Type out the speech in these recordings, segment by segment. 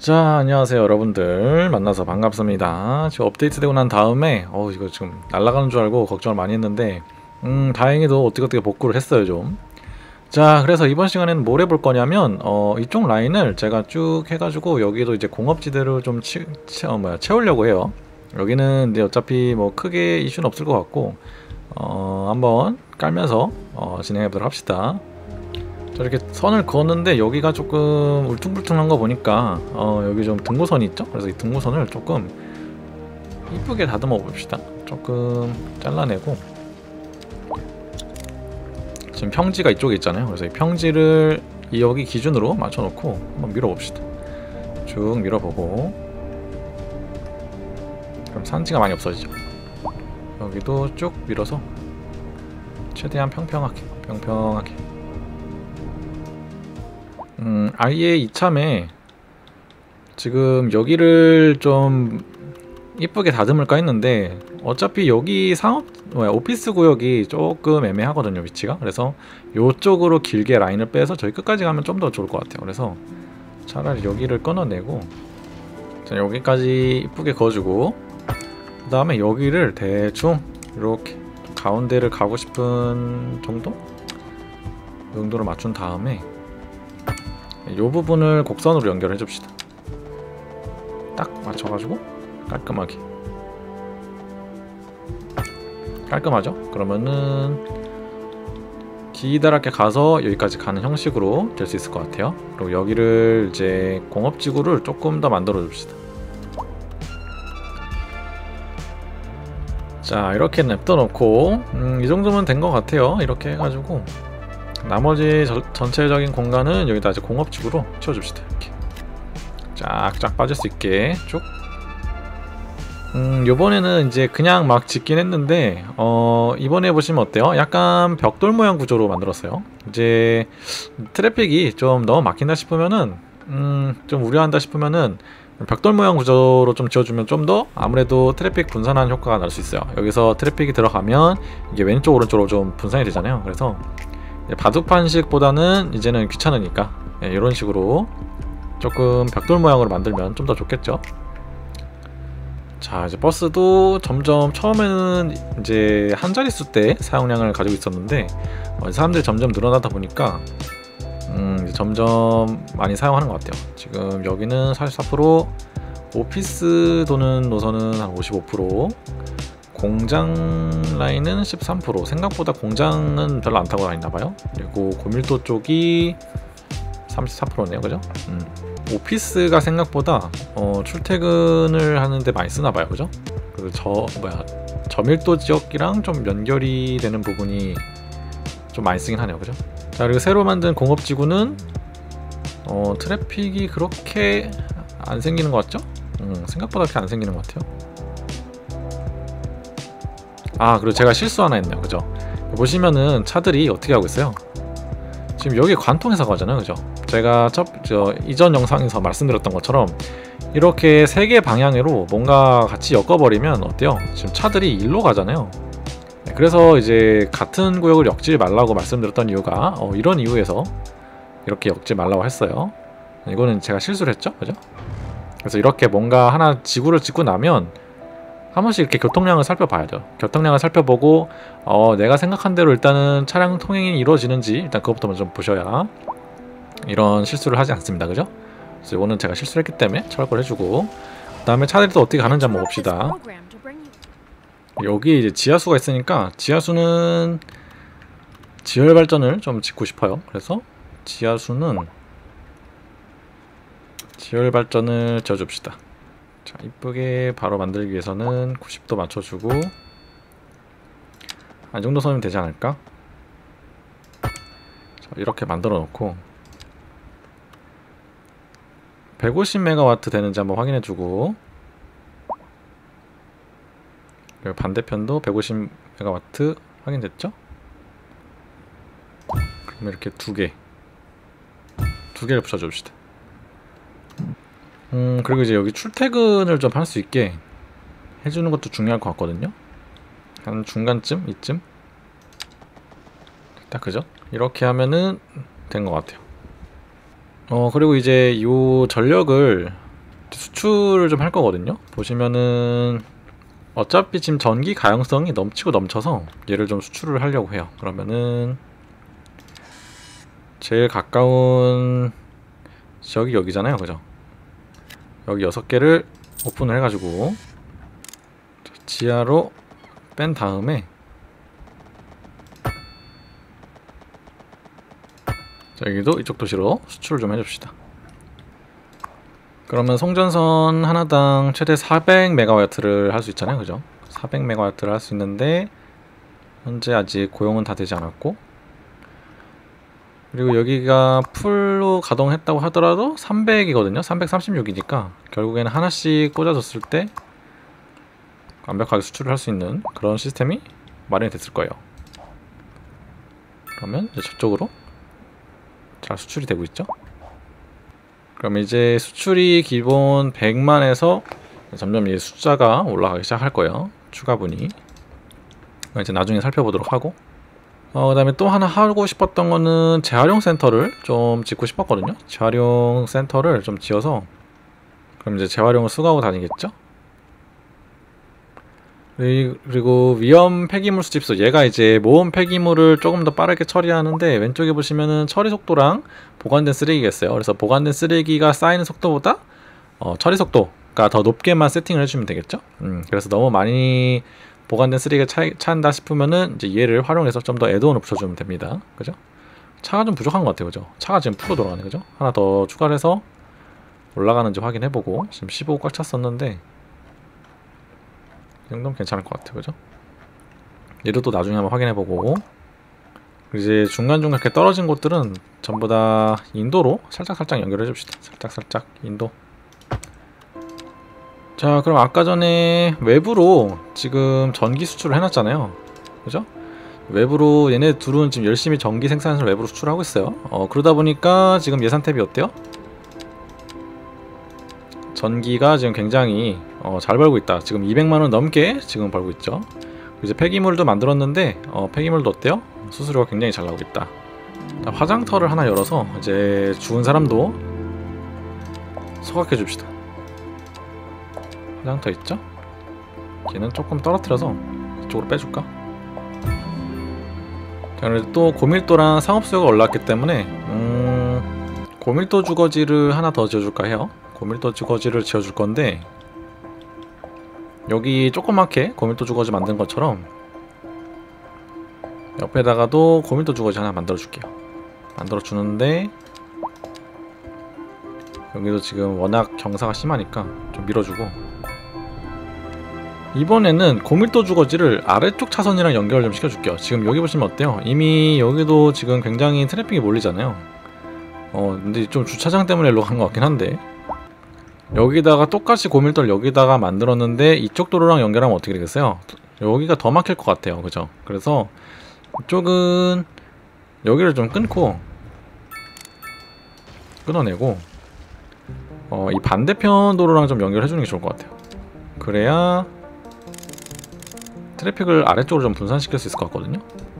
자, 안녕하세요 여러분들. 만나서 반갑습니다. 지금 업데이트되고 난 다음에 이거 지금 날아가는 줄 알고 걱정을 많이 했는데 다행히도 어떻게 복구를 했어요 좀. 자, 그래서 이번 시간에는 뭘 해볼 거냐면 이쪽 라인을 제가 쭉 해가지고 여기도 이제 공업지대로 좀 채우려고 해요. 여기는 근데 어차피 뭐 크게 이슈는 없을 것 같고 한번 깔면서 진행해 보도록 합시다. 저렇게 선을 그었는데 여기가 조금 울퉁불퉁한 거 보니까 여기 좀 등고선이 있죠? 그래서 이 등고선을 조금 이쁘게 다듬어 봅시다. 조금 잘라내고, 지금 평지가 이쪽에 있잖아요. 그래서 이 평지를 여기 기준으로 맞춰 놓고 한번 밀어 봅시다. 쭉 밀어보고, 그럼 산지가 많이 없어지죠. 여기도 쭉 밀어서 최대한 평평하게 아예 이참에 지금 여기를 좀 이쁘게 다듬을까 했는데 어차피 여기 오피스 구역이 조금 애매하거든요, 위치가. 그래서 요쪽으로 길게 라인을 빼서 저희 끝까지 가면 좀 더 좋을 것 같아요. 그래서 차라리 여기를 끊어내고, 자, 여기까지 이쁘게 그어주고, 그 다음에 여기를 대충 이렇게 가운데를 가고 싶은 정도? 이 정도로 맞춘 다음에 이 부분을 곡선으로 연결해 줍시다. 딱 맞춰가지고 깔끔하죠? 그러면은 기다랗게 가서 여기까지 가는 형식으로 될 수 있을 것 같아요. 그리고 여기를 이제 공업지구를 조금 더 만들어 줍시다. 자, 이렇게 냅둬 놓고 이 정도면 된 것 같아요. 이렇게 해가지고 나머지 전체적인 공간은 여기다 이제 공업지구로 채워줍시다. 이렇게 쫙쫙 빠질 수 있게 쭉. 요번에는 이제 그냥 막 짓긴 했는데 이번에 보시면 어때요? 약간 벽돌 모양 구조로 만들었어요. 이제 트래픽이 좀 너무 막힌다 싶으면은 좀 우려한다 싶으면은 벽돌 모양 구조로 좀 지어주면 좀 더 아무래도 트래픽 분산하는 효과가 날 수 있어요. 여기서 트래픽이 들어가면 이게 왼쪽 오른쪽으로 좀 분산이 되잖아요. 그래서 바둑판식보다는 이제는 귀찮으니까 이런 식으로 조금 벽돌 모양으로 만들면 좀 더 좋겠죠. 자, 이제 버스도 점점 처음에는 이제 한 자릿수 대 사용량을 가지고 있었는데 사람들이 점점 늘어나다 보니까 이제 점점 많이 사용하는 것 같아요. 지금 여기는 44%, 오피스 도는 노선은 한 55%, 공장 라인은 13%. 생각보다 공장은 별로 안 타고 다니나봐요. 그리고 고밀도 쪽이 34%네요, 그죠? 오피스가 생각보다 출퇴근을 하는데 많이 쓰나봐요, 그죠? 그리고 저밀도 지역이랑 좀 연결이 되는 부분이 좀 많이 쓰긴 하네요, 그죠? 자, 그리고 새로 만든 공업지구는 트래픽이 그렇게 안 생기는 것 같죠? 생각보다 그렇게 안 생기는 것 같아요. 아, 그리고 제가 실수 하나 했네요, 그죠? 보시면은 차들이 어떻게 하고 있어요? 지금 여기 관통해서 가잖아요, 그죠? 제가 이전 영상에서 말씀드렸던 것처럼 이렇게 세 개 방향으로 뭔가 같이 엮어버리면 어때요? 지금 차들이 일로 가잖아요. 그래서 이제 같은 구역을 엮지 말라고 말씀드렸던 이유가 이런 이유에서 이렇게 엮지 말라고 했어요. 이거는 제가 실수를 했죠, 그죠? 그래서 이렇게 뭔가 하나 지구를 짓고 나면 한 번씩 이렇게 교통량을 살펴봐야죠. 교통량을 살펴보고 내가 생각한 대로 일단은 차량 통행이 이루어지는지 일단 그것부터 먼저 보셔야 이런 실수를 하지 않습니다, 그죠? 그래서 이거는 제가 실수를 했기 때문에 철거를 해주고, 그 다음에 차들이 또 어떻게 가는지 한번 봅시다. 여기 이제 지하수가 있으니까 지하수는 지열 발전을 좀 짓고 싶어요. 그래서 지하수는 지열 발전을 지어줍시다. 자, 이쁘게 바로 만들기 위해서는 90도 맞춰주고, 이 정도 선이면 되지 않을까? 자, 이렇게 만들어 놓고 150MW 되는지 한번 확인해주고, 그리고 반대편도 150MW 확인됐죠? 그러면 이렇게 두 개를 붙여줍시다. 그리고 이제 여기 출퇴근을 좀 할 수 있게 해주는 것도 중요할 것 같거든요. 한 중간쯤? 이쯤? 딱 그죠? 이렇게 하면은 된 것 같아요. 그리고 이제 요 전력을 수출을 좀 할 거거든요. 보시면은 어차피 지금 전기 가용성이 넘치고 넘쳐서 얘를 좀 수출을 하려고 해요. 그러면은 제일 가까운 지역이 여기잖아요, 그죠? 여기 6개를 오픈을 해가지고 지하로 뺀 다음에 여기도 이쪽 도시로 수출을 좀 해줍시다. 그러면 송전선 하나당 최대 400MW를 할 수 있잖아요, 그죠? 400MW를 할 수 있는데 현재 아직 고용은 다 되지 않았고, 그리고 여기가 풀로 가동했다고 하더라도 300이거든요. 336이니까 결국에는 하나씩 꽂아줬을 때 완벽하게 수출을 할 수 있는 그런 시스템이 마련이 됐을 거예요. 그러면 이제 저쪽으로 잘 수출이 되고 있죠. 그럼 이제 수출이 기본 100만에서 점점 이 숫자가 올라가기 시작할 거예요. 추가분이. 이제 나중에 살펴보도록 하고, 그 다음에 또 하나 하고 싶었던 거는 재활용 센터를 좀 짓고 싶었거든요. 재활용 센터를 좀 지어서 그럼 이제 재활용을 수거하고 다니겠죠. 그리고 위험 폐기물 수집소, 얘가 이제 모험 폐기물을 조금 더 빠르게 처리하는데, 왼쪽에 보시면은 처리 속도랑 보관된 쓰레기가 있어요. 그래서 보관된 쓰레기가 쌓이는 속도보다 처리 속도가 더 높게만 세팅을 해주면 되겠죠. 그래서 너무 많이 보관된 쓰레기가 찬다 싶으면은 이제 얘를 활용해서 좀 더 애드온을 붙여주면 됩니다. 그죠? 차가 좀 부족한 것 같아요. 그죠? 차가 지금 풀로 돌아가네. 그죠? 하나 더 추가를 해서 올라가는지 확인해보고, 지금 15 꽉 찼었는데 이 정도면 괜찮을 것 같아요. 그죠? 얘도 또 나중에 한번 확인해보고, 이제 중간중간 이렇게 떨어진 곳들은 전부 다 인도로 살짝살짝 연결해줍시다. 살짝살짝 인도. 자, 그럼 아까 전에 외부로 지금 전기 수출을 해놨잖아요. 그죠? 외부로 얘네 둘은 지금 열심히 전기 생산을 외부로 수출하고 있어요. 그러다 보니까 지금 예산 탭이 어때요? 전기가 지금 굉장히 잘 벌고 있다. 지금 200만원 넘게 지금 벌고 있죠. 이제 폐기물도 만들었는데 폐기물도 어때요? 수수료가 굉장히 잘 나오고 있다. 화장터를 하나 열어서 이제 죽은 사람도 소각해 줍시다. 화장터 있죠? 걔는 조금 떨어뜨려서 이쪽으로 빼줄까? 자, 그래도 또 고밀도랑 상업수요가 올랐기 때문에 고밀도 주거지를 하나 더 지어줄까 해요. 고밀도 주거지를 지어줄 건데, 여기 조그맣게 고밀도 주거지 만든 것처럼 옆에다가도 고밀도 주거지 하나 만들어 줄게요. 만들어 주는데 여기도 지금 워낙 경사가 심하니까 좀 밀어주고, 이번에는 고밀도 주거지를 아래쪽 차선이랑 연결을 좀 시켜줄게요. 지금 여기 보시면 어때요? 이미 여기도 지금 굉장히 트래픽이 몰리잖아요. 근데 좀 주차장 때문에 일로 간 것 같긴 한데, 여기다가 똑같이 고밀도를 여기다가 만들었는데 이쪽 도로랑 연결하면 어떻게 되겠어요? 여기가 더 막힐 것 같아요. 그죠? 그래서 이쪽은 여기를 좀 끊어내고 이 반대편 도로랑 좀 연결해주는 게 좋을 것 같아요. 그래야 트래픽을 아래쪽으로 좀 분산시킬 수 있을 것 같거든요.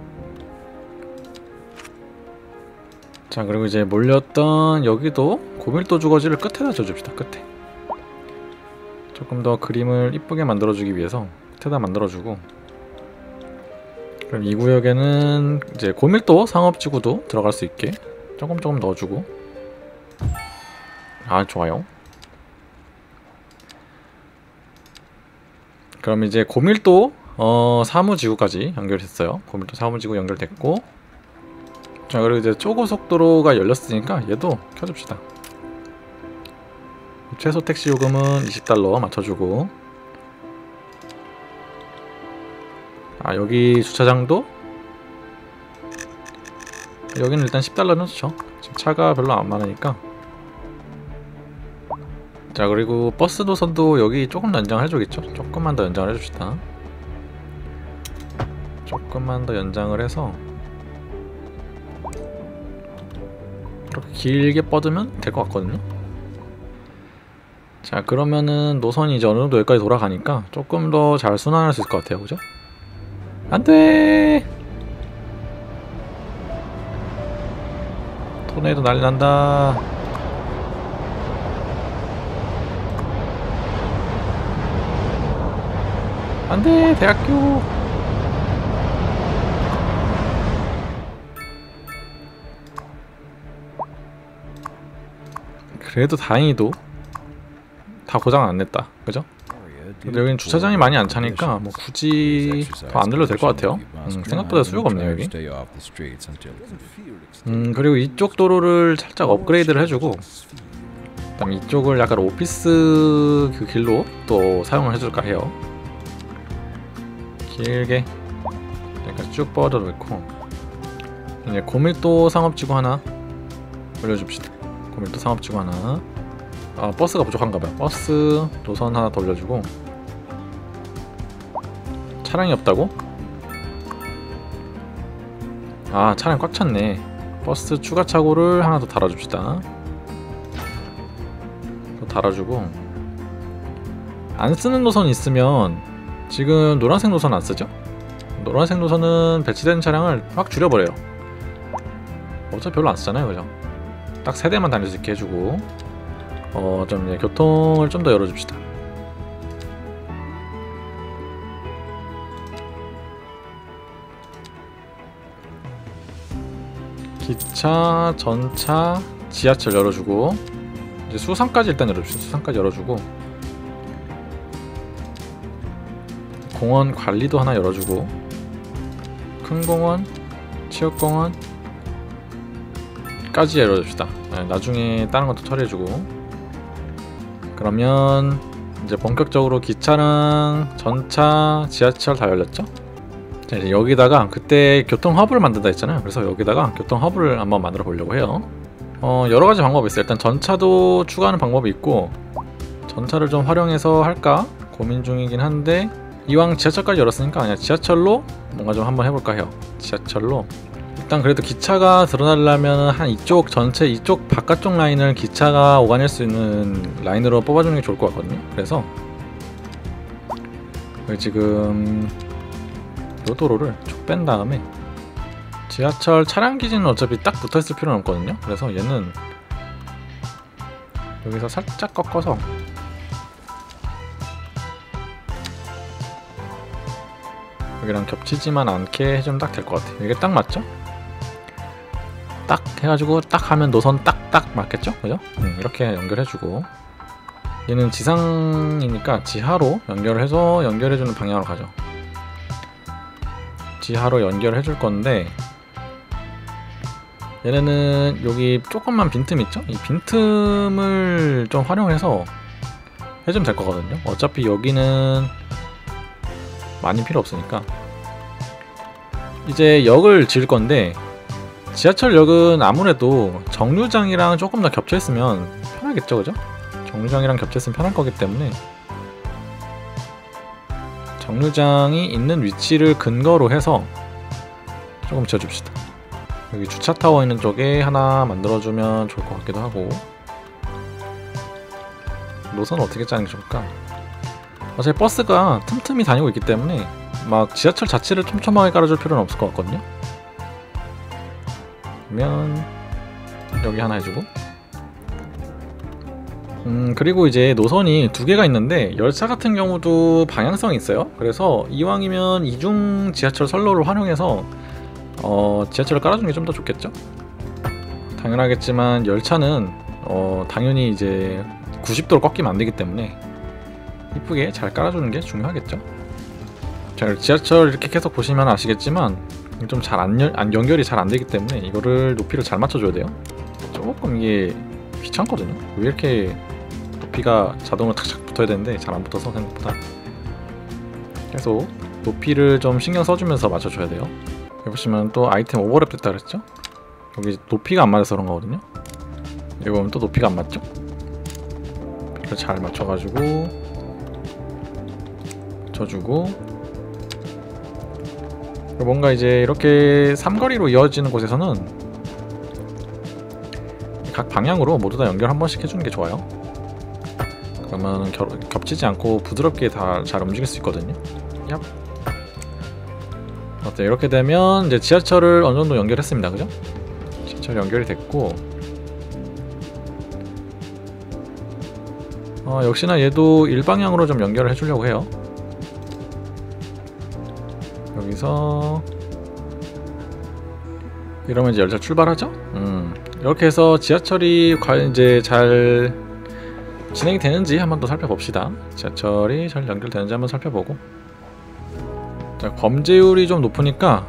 자, 그리고 이제 몰렸던 여기도 고밀도 주거지를 끝에다 줘줍시다. 끝에 조금 더 그림을 이쁘게 만들어주기 위해서 끝에다 만들어주고, 그럼 이 구역에는 이제 고밀도 상업지구도 들어갈 수 있게 조금 넣어주고. 아, 좋아요. 그럼 이제 고밀도 사무지구까지 연결했어요. 고밀도 사무지구 연결됐고, 자, 그리고 이제 초고속도로가 열렸으니까 얘도 켜줍시다. 최소 택시 요금은 $20 맞춰주고, 여기 주차장도 여기는 일단 $10 넣죠. 지금 차가 별로 안 많으니까. 자, 그리고 버스 노선도 여기 조금 더 연장을 해주겠죠. 조금만 더 연장을 해줍시다. 조금만 더 연장을 해서 이렇게 길게 뻗으면 될 것 같거든요. 자, 그러면은 노선이 이제 어느 정도 여기까지 돌아가니까 조금 더 잘 순환할 수 있을 것 같아요. 그죠? 안돼! 토네이도 난리 난다. 안돼 대학교. 그래도 다행히도 다 고장 안 냈다. 그죠? 근데 여기는 주차장이 많이 안 차니까 뭐 굳이 더 안 늘려도 될 것 같아요. 생각보다 수요가 없네요 여기. 그리고 이쪽 도로를 살짝 업그레이드를 해주고, 그다음 이쪽을 약간 오피스 그 길로 또 사용을 해줄까 해요. 길게 약간 쭉 뻗어 놓고, 이제 고밀도 상업지구 하나 올려줍시다. 고밀도 상업지구 하나. 아, 버스가 부족한가봐요. 버스 노선 하나 더 올려주고. 차량이 없다고? 아, 차량 꽉 찼네. 버스 추가 차고를 하나 더 달아줍시다. 또 달아주고, 안 쓰는 노선 있으면 지금 노란색 노선 안 쓰죠? 노란색 노선은 배치된 차량을 확 줄여버려요. 어차피 별로 안 쓰잖아요, 그죠? 딱 3대만 다닐 수 있게 해주고, 좀 이제 교통을 좀 더 열어줍시다. 기차, 전차, 지하철 열어주고, 이제 수상까지 일단 열어줍시다. 수상까지 열어주고, 공원 관리도 하나 열어주고, 큰 공원, 체육공원 까지 열어줍시다. 나중에 다른 것도 처리해주고. 그러면 이제 본격적으로 기차랑 전차, 지하철 다 열렸죠? 자, 이제 여기다가 그때 교통 허브를 만든다 했잖아요. 그래서 여기다가 교통 허브를 한번 만들어 보려고 해요. 여러 가지 방법이 있어요. 일단 전차도 추가하는 방법이 있고, 전차를 좀 활용해서 할까 고민 중이긴 한데, 이왕 지하철까지 열었으니까 그냥 지하철로 뭔가 좀 한번 해볼까 해요. 지하철로 일단 그래도 기차가 드러나려면 한 이쪽 전체 이쪽 바깥쪽 라인을 기차가 오가낼 수 있는 라인으로 뽑아주는 게 좋을 것 같거든요. 그래서 지금 이 도로를 쭉 뺀 다음에, 지하철 차량 기지는 어차피 딱 붙어있을 필요는 없거든요. 그래서 얘는 여기서 살짝 꺾어서 여기랑 겹치지만 않게 해주면 딱 될 것 같아요. 이게 딱 맞죠? 딱 해가지고 딱 하면 노선 딱딱 맞겠죠? 그죠? 이렇게 연결해주고, 얘는 지상이니까 지하로 연결해서 연결해주는 방향으로 가죠. 지하로 연결해줄 건데, 얘네는 여기 조금만 빈틈 있죠? 이 빈틈을 좀 활용해서 해주면 될 거거든요. 어차피 여기는 많이 필요 없으니까. 이제 역을 지을 건데, 지하철역은 아무래도 정류장이랑 조금 더 겹쳐있으면 편하겠죠, 그죠? 정류장이랑 겹쳐있으면 편할 거기 때문에 정류장이 있는 위치를 근거로 해서 조금 지어줍시다. 여기 주차타워 있는 쪽에 하나 만들어주면 좋을 것 같기도 하고. 노선 어떻게 짜는 게 좋을까? 어차피 버스가 틈틈이 다니고 있기 때문에 막 지하철 자체를 촘촘하게 깔아줄 필요는 없을 것 같거든요. 그러면 여기 하나 해주고, 그리고 이제 노선이 2개가 있는데, 열차 같은 경우도 방향성이 있어요. 그래서 이왕이면 이중 지하철 선로를 활용해서 지하철을 깔아주는 게 좀 더 좋겠죠? 당연하겠지만 열차는 당연히 이제 90도로 꺾이면 안 되기 때문에 이쁘게 잘 깔아주는 게 중요하겠죠? 자, 지하철 이렇게 계속 보시면 아시겠지만 좀 잘 연결이 잘 안 되기 때문에 이거를 높이를 잘 맞춰줘야 돼요. 조금 이게 귀찮거든요. 왜 이렇게 높이가 자동으로 탁탁 붙어야 되는데 잘 안 붙어서 생각보다. 계속 높이를 좀 신경 써주면서 맞춰줘야 돼요. 여기 보시면 또 아이템 오버랩 됐다 그랬죠? 여기 높이가 안 맞아서 그런 거거든요. 여기 보면 또 높이가 안 맞죠? 이렇게 잘 맞춰가지고 붙여주고, 뭔가 이제 이렇게 삼거리로 이어지는 곳에서는 각 방향으로 모두 다 연결 한 번씩 해주는 게 좋아요. 그러면 겹치지 않고 부드럽게 다 잘 움직일 수 있거든요. 얍. 어때? 이렇게 되면 이제 지하철을 어느 정도 연결했습니다. 그죠? 지하철 연결이 됐고, 역시나 얘도 일방향으로 좀 연결을 해주려고 해요. 여기서 이러면 이제 열차 출발하죠? 이렇게 해서 지하철이 과연 이제 잘 진행이 되는지 한번 더 살펴봅시다. 지하철이 잘 연결되는지 한번 살펴보고. 자, 범죄율이 좀 높으니까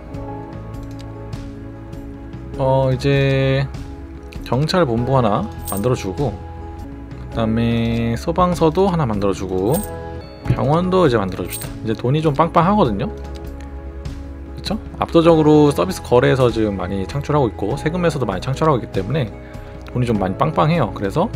이제 경찰본부 하나 만들어주고, 그 다음에 소방서도 하나 만들어주고, 병원도 이제 만들어줍시다. 이제 돈이 좀 빵빵하거든요. 그쵸? 압도적으로 서비스 거래에서 지금 많이 창출하고 있고 세금에서도 많이 창출하고 있기 때문에 돈이 좀 많이 빵빵해요. 그래서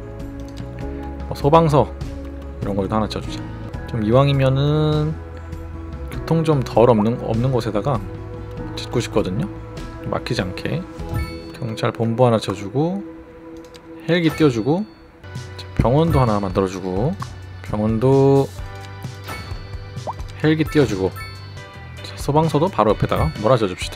소방서 이런 거도 하나 지어주자. 좀 이왕이면은 교통 좀 덜 없는 곳에다가 짓고 싶거든요. 막히지 않게. 경찰 본부 하나 지어주고, 헬기 띄워주고, 병원도 하나 만들어주고, 병원도 헬기 띄워주고, 소방서도 바로 옆에다가 몰아줘줍시다.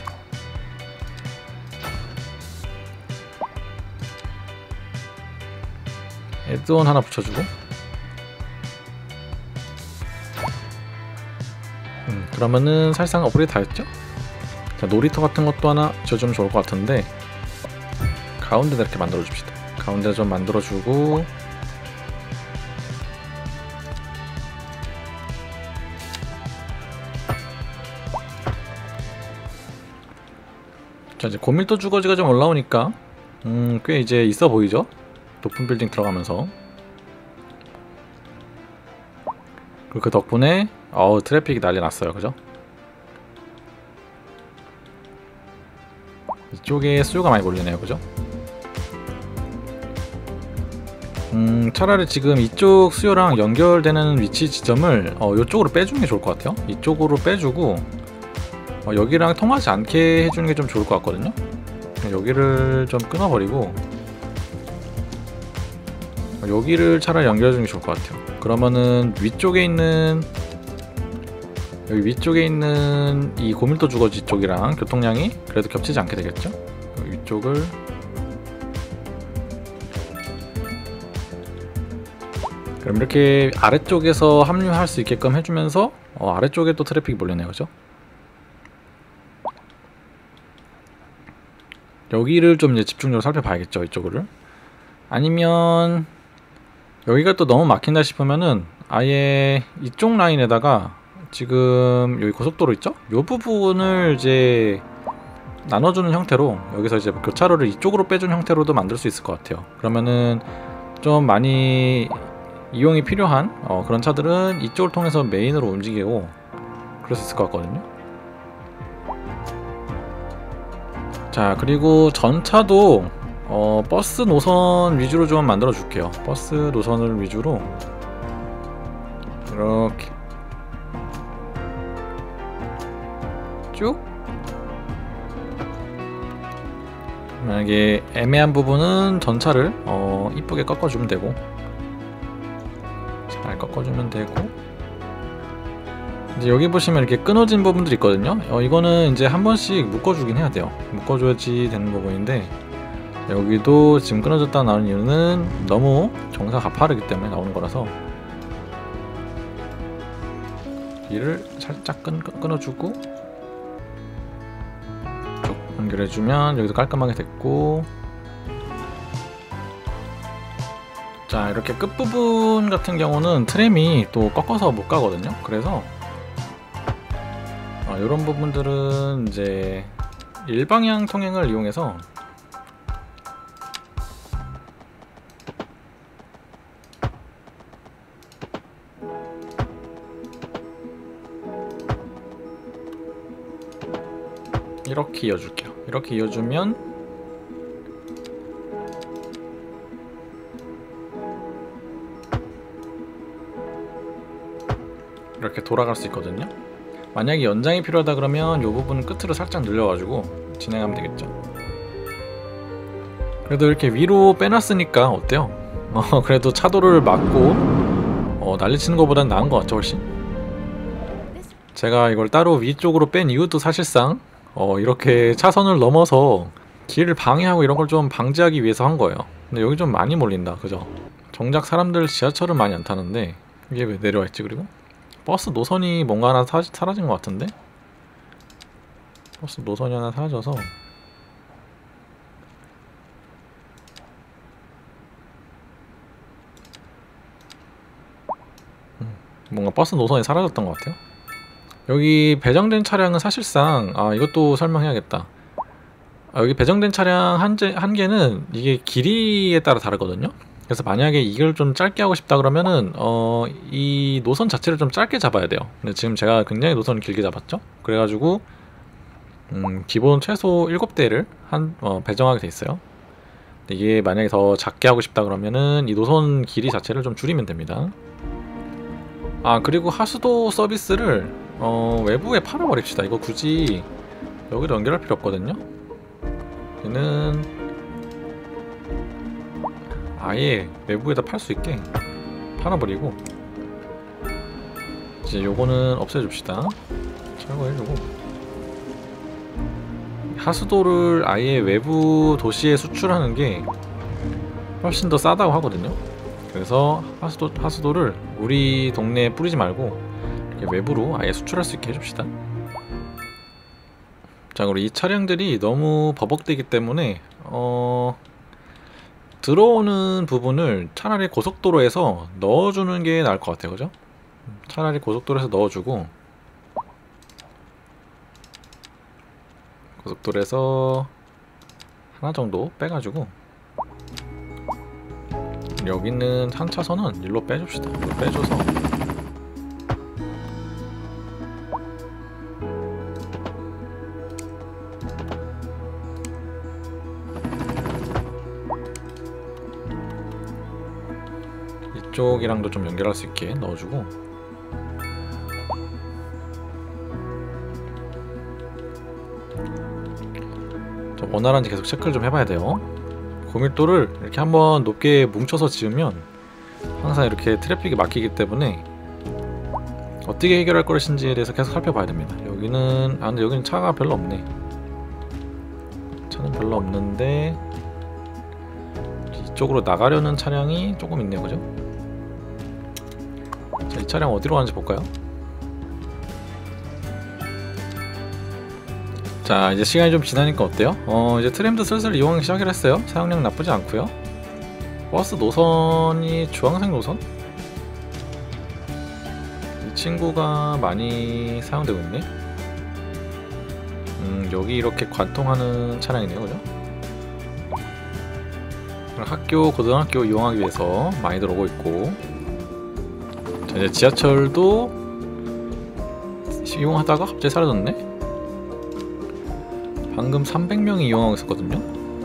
에드온 하나 붙여주고, 그러면은 사실상 업그레이드 다 했죠? 자, 놀이터 같은 것도 하나 지어주면 좋을 것 같은데, 가운데다 이렇게 만들어줍시다. 가운데 좀 만들어주고, 자, 이제 고밀도 주거지가 좀 올라오니까 꽤 이제 있어 보이죠? 높은 빌딩 들어가면서. 그리고 그 덕분에 트래픽이 난리 났어요. 그죠? 이쪽에 수요가 많이 몰리네요. 그죠? 차라리 지금 이쪽 수요랑 연결되는 위치 지점을 이쪽으로 빼주는 게 좋을 것 같아요. 이쪽으로 빼주고 여기랑 통하지 않게 해주는 게 좀 좋을 것 같거든요. 여기를 좀 끊어버리고 여기를 차라리 연결해주는 게 좋을 것 같아요. 그러면은 위쪽에 있는 여기 위쪽에 있는 이 고밀도 주거지 쪽이랑 교통량이 그래도 겹치지 않게 되겠죠? 위쪽을 그럼 이렇게 아래쪽에서 합류할 수 있게끔 해주면서 아래쪽에 또 트래픽이 몰리네요. 그죠? 여기를 좀 이제 집중적으로 살펴봐야겠죠. 이쪽을. 아니면 여기가 또 너무 막힌다 싶으면은 아예 이쪽 라인에다가 지금 여기 고속도로 있죠? 이 부분을 이제 나눠주는 형태로 여기서 이제 교차로를 이쪽으로 빼준 형태로도 만들 수 있을 것 같아요. 그러면은 좀 많이 이용이 필요한 그런 차들은 이쪽을 통해서 메인으로 움직이고 그럴 수 있을 것 같거든요. 자, 그리고 전차도 버스 노선 위주로 좀 만들어 줄게요. 버스 노선을 위주로 이렇게 쭉. 만약에 애매한 부분은 전차를 이쁘게 꺾어주면 되고, 잘 꺾어주면 되고, 이제 여기 보시면 이렇게 끊어진 부분들이 있거든요. 이거는 이제 한 번씩 묶어주긴 해야 돼요. 묶어줘야지 되는 부분인데, 여기도 지금 끊어졌다 나오는 이유는 너무 경사가 가파르기 때문에 나오는 거라서 이를 살짝 끊어주고 쭉 연결해주면 여기도 깔끔하게 됐고, 자, 이렇게 끝부분 같은 경우는 트램이 또 꺾어서 못 가거든요. 그래서 이런 부분들은 이제 일방향 통행을 이용해서 이렇게 이어줄게요. 이렇게 이어주면 이렇게 돌아갈 수 있거든요. 만약에 연장이 필요하다 그러면 이 부분 끝으로 살짝 늘려가지고 진행하면 되겠죠. 그래도 이렇게 위로 빼놨으니까 어때요? 그래도 차도를 막고 난리치는 것보단 나은 것 같죠, 훨씬? 제가 이걸 따로 위쪽으로 뺀 이유도 사실상 이렇게 차선을 넘어서 길을 방해하고 이런 걸 좀 방지하기 위해서 한 거예요. 근데 여기 좀 많이 몰린다. 그죠? 정작 사람들 지하철은 많이 안 타는데 이게 왜 내려와 있지? 그리고 버스 노선이 뭔가 하나 사라진 것 같은데? 버스 노선이 하나 사라져서 뭔가 버스 노선이 사라졌던 것 같아요. 여기 배정된 차량은 사실상 이것도 설명해야겠다. 여기 배정된 차량 한 개는 이게 길이에 따라 다르거든요. 그래서 만약에 이걸 좀 짧게 하고 싶다 그러면은 이 노선 자체를 좀 짧게 잡아야 돼요. 근데 지금 제가 굉장히 노선을 길게 잡았죠. 그래가지고 기본 최소 7대를 배정하게 돼 있어요. 이게 만약에 더 작게 하고 싶다 그러면은 이 노선 길이 자체를 좀 줄이면 됩니다. 그리고 하수도 서비스를 외부에 팔아버립시다. 이거 굳이 여기로 연결할 필요 없거든요. 얘는 아예 외부에다 팔 수 있게 팔아버리고, 이제 요거는 없애줍시다. 철거해주고, 하수도를 아예 외부 도시에 수출하는 게 훨씬 더 싸다고 하거든요. 그래서 하수도를 우리 동네에 뿌리지 말고 이렇게 외부로 아예 수출할 수 있게 해줍시다. 자, 그리고 이 차량들이 너무 버벅대기 때문에 들어오는 부분을 차라리 고속도로에서 넣어주는 게 나을 것 같아요. 그죠? 차라리 고속도로에서 넣어주고, 고속도로에서 하나 정도 빼가지고, 여기 있는 한 차선은 일로 빼줍시다. 일로 빼줘서 이쪽이랑도 좀 연결할 수 있게 넣어주고, 좀 원활한지 계속 체크를 좀 해봐야 돼요. 고밀도를 이렇게 한번 높게 뭉쳐서 지으면 항상 이렇게 트래픽이 막히기 때문에 어떻게 해결할 것인지에 대해서 계속 살펴봐야 됩니다. 여기는 근데 여기는 차가 별로 없네. 차는 별로 없는데 이쪽으로 나가려는 차량이 조금 있네요. 그죠? 자, 이 차량 어디로 가는지 볼까요? 자, 이제 시간이 좀 지나니까 어때요? 이제 트램도 슬슬 이용하기 시작을 했어요. 사용량 나쁘지 않고요. 버스 노선이 주황색 노선? 이 친구가 많이 사용되고 있네. 여기 이렇게 관통하는 차량이네요. 그죠? 학교, 고등학교 이용하기 위해서 많이 들어오고 있고, 자, 이제 지하철도 이용하다가 갑자기 사라졌네? 방금 300명이 이용하고 있었거든요.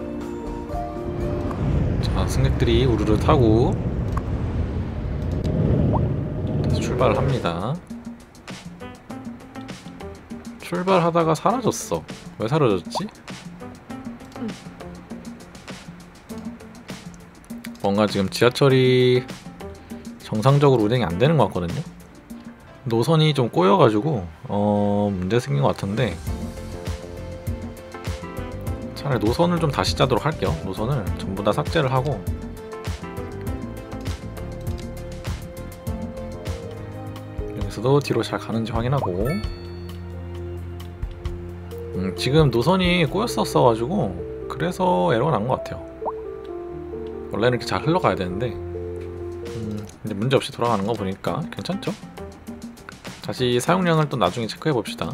자, 승객들이 우르르 타고 다시 출발을 합니다. 출발하다가 사라졌어. 왜 사라졌지? 뭔가 지금 지하철이 정상적으로 운행이 안 되는 것 같거든요. 노선이 좀 꼬여가지고 문제 생긴 것 같은데, 차라리 노선을 좀 다시 짜도록 할게요. 노선을 전부 다 삭제를 하고, 여기서도 뒤로 잘 가는지 확인하고, 지금 노선이 꼬였었어가지고 그래서 에러가 난 것 같아요. 원래는 이렇게 잘 흘러가야 되는데 이제 문제없이 돌아가는 거 보니까 괜찮죠? 다시 사용량을 또 나중에 체크해 봅시다.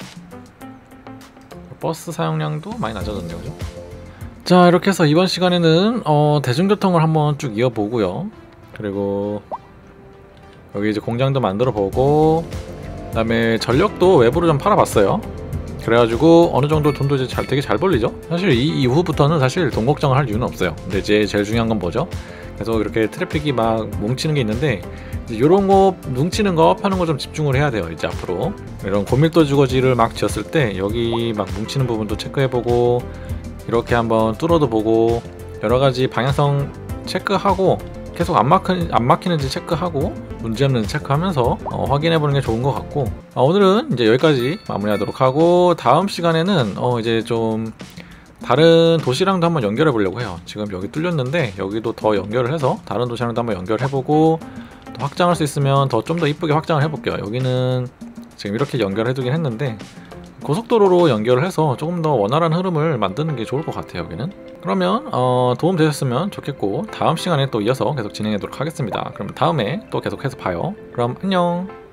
버스 사용량도 많이 낮아졌네요. 그죠? 자, 이렇게 해서 이번 시간에는 대중교통을 한번 쭉 이어보고요. 그리고 여기 이제 공장도 만들어 보고, 그 다음에 전력도 외부로 좀 팔아봤어요. 그래가지고 어느 정도 돈도 이제 되게 잘 벌리죠. 사실 이 이후부터는 사실 돈 걱정을 할 이유는 없어요. 근데 이제 제일 중요한 건 뭐죠? 계속 이렇게 트래픽이 막 뭉치는 게 있는데, 이제 요런 거 뭉치는 거 파는 거 좀 집중을 해야 돼요. 이제 앞으로 이런 고밀도 주거지를 막 지었을 때 여기 막 뭉치는 부분도 체크해보고, 이렇게 한번 뚫어도 보고, 여러가지 방향성 체크하고, 계속 안 막히는지 체크하고, 문제없는지 체크하면서 확인해보는 게 좋은 것 같고, 오늘은 이제 여기까지 마무리하도록 하고, 다음 시간에는 이제 좀 다른 도시랑도 한번 연결해 보려고 해요. 지금 여기 뚫렸는데 여기도 더 연결을 해서 다른 도시랑도 한번 연결해보고, 더 확장할 수 있으면 좀 더 이쁘게 확장을 해볼게요. 여기는 지금 이렇게 연결해 두긴 했는데 고속도로로 연결을 해서 조금 더 원활한 흐름을 만드는 게 좋을 것 같아요. 여기는. 그러면 도움 되셨으면 좋겠고, 다음 시간에 또 이어서 계속 진행하도록 하겠습니다. 그럼 다음에 또 계속해서 봐요. 그럼 안녕.